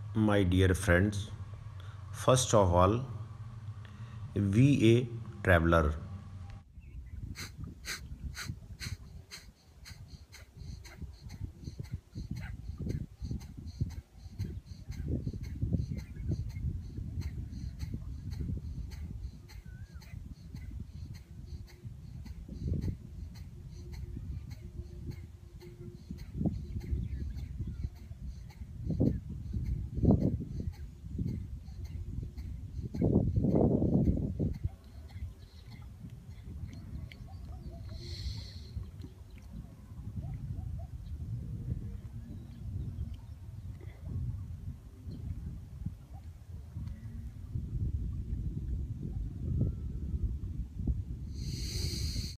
my dear friends, first of all, we a traveler.